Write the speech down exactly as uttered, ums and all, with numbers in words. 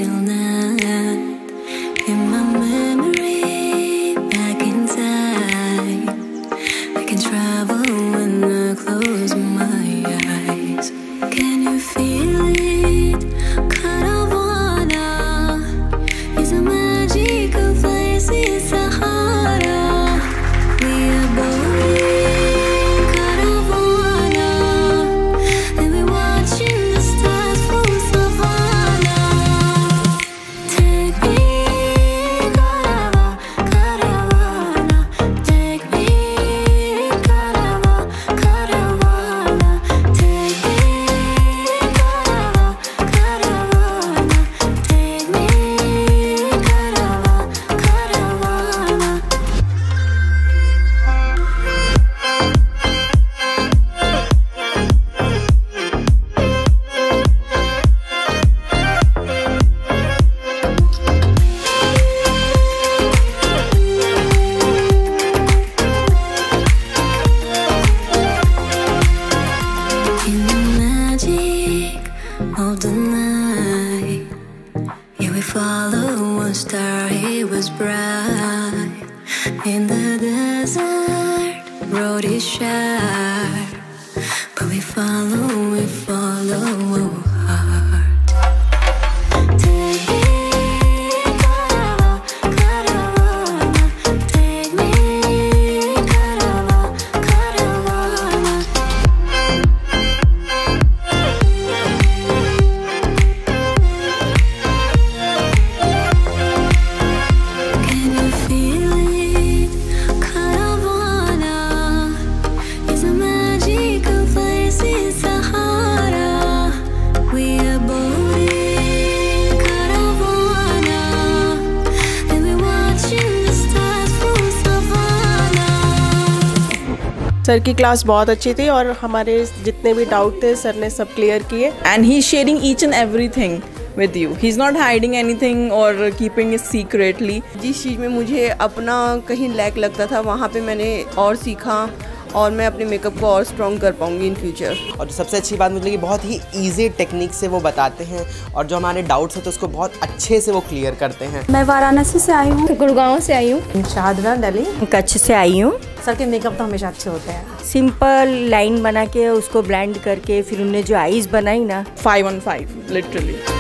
till now. In my memory, back in time, I can travel when I close my eyes. Can you feel it? Caravana is a magical place in Sahara. We are both in Caravana, and we're watching the stars from Savannah. Take me, Caravana, Caravana. Take me, Caravana, Caravana. Take me, Caravana, Caravana. Take me, Caravana, Caravana. In the magic of the night, yeah, we follow one star, it was bright. In the desert, road is sharp, but we follow, we follow hard. Take me, Caravana, Caravana. Take me, Caravana, Caravana. Can you feel it? Caravana is a magical place in Sahara. We are both in Caravana, and we're watching the stars from Savannah. Sir की class बहुत अच्छी थी और हमारे जितने भी doubt थे sir ने सब क्लियर किए. And he's sharing each and everything with you. He's not hiding anything or keeping it secretly. जिस चीज़ में मुझे अपना कहीं लैक लगता था वहाँ पे मैंने और सीखा, और मैं अपने मेकअप को और स्ट्रॉन्ग कर पाऊँगी इन फ्यूचर. और सबसे अच्छी बात मुझे लगी बहुत ही ईजी टेक्निक से वो बताते हैं, और जो हमारे डाउट्स होते हैं उसको बहुत अच्छे से वो क्लियर करते हैं. मैं वाराणसी से आई हूँ, गुड़गांव से आई हूँ, शाहदरा दिल्ली, कच्छ से आई हूँ. सर के मेकअप तो हमेशा अच्छे होते हैं. सिंपल लाइन बना के उसको ब्लेंड करके फिर उनने जो आईज बनाई ना, Five on five, literally.